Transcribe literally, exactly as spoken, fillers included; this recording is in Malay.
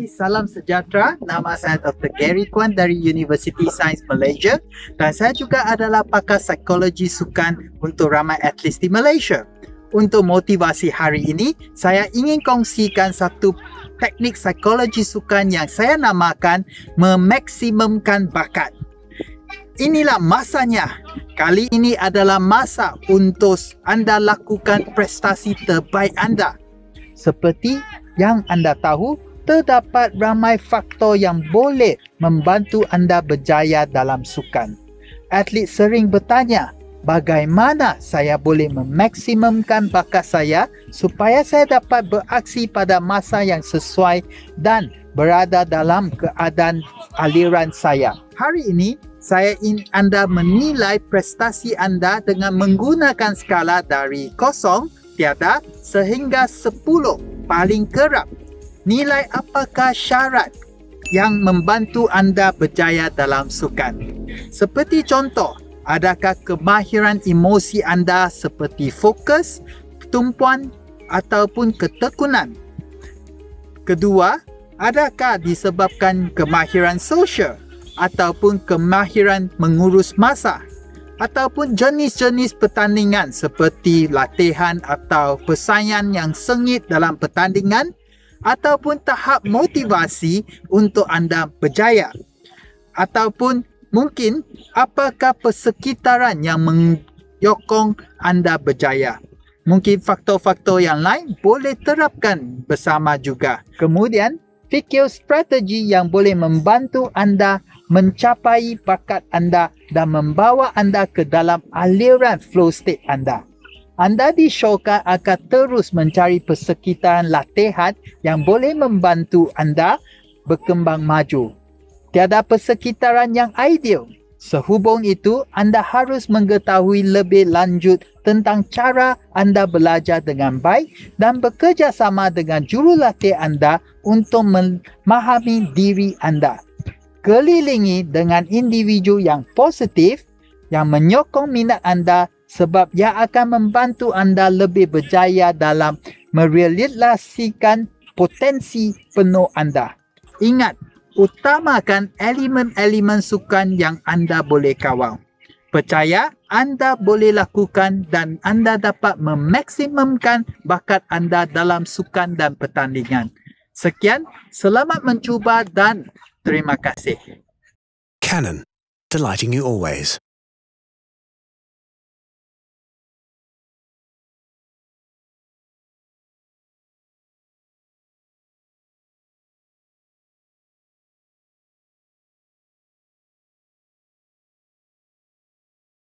Hai, salam sejahtera. Nama saya Doktor Gary Kwan dari University Science Malaysia dan saya juga adalah pakar psikologi sukan untuk ramai atlet di Malaysia. Untuk motivasi hari ini, saya ingin kongsikan satu teknik psikologi sukan yang saya namakan memaksimumkan bakat. Inilah masanya. Kali ini adalah masa untuk anda lakukan prestasi terbaik anda. Seperti yang anda tahu, terdapat ramai faktor yang boleh membantu anda berjaya dalam sukan. Atlet sering bertanya, bagaimana saya boleh memaksimumkan bakat saya supaya saya dapat beraksi pada masa yang sesuai dan berada dalam keadaan aliran saya. Hari ini, saya ingin anda menilai prestasi anda dengan menggunakan skala dari kosong, tiada, sehingga sepuluh paling kerap. Nilai apakah syarat yang membantu anda berjaya dalam sukan? Seperti contoh, adakah kemahiran emosi anda seperti fokus, tumpuan ataupun ketekunan? Kedua, adakah disebabkan kemahiran sosial ataupun kemahiran mengurus masa? Ataupun jenis-jenis pertandingan seperti latihan atau persaingan yang sengit dalam pertandingan? Ataupun tahap motivasi untuk anda berjaya? Ataupun mungkin apakah persekitaran yang menyokong anda berjaya? Mungkin faktor-faktor yang lain boleh terapkan bersama juga. Kemudian, fikir strategi yang boleh membantu anda mencapai bakat anda dan membawa anda ke dalam aliran flow state anda. Anda disyorkan akan terus mencari persekitaran latihan yang boleh membantu anda berkembang maju. Tiada persekitaran yang ideal. Sehubung itu, anda harus mengetahui lebih lanjut tentang cara anda belajar dengan baik dan bekerjasama dengan jurulatih anda untuk memahami diri anda. Kelilingi dengan individu yang positif yang menyokong minat anda sebab ia akan membantu anda lebih berjaya dalam merealisasikan potensi penuh anda. Ingat, utamakan elemen-elemen sukan yang anda boleh kawal. Percaya anda boleh lakukan dan anda dapat memaksimumkan bakat anda dalam sukan dan pertandingan. Sekian, selamat mencuba dan terima kasih. Canon, delighting you always.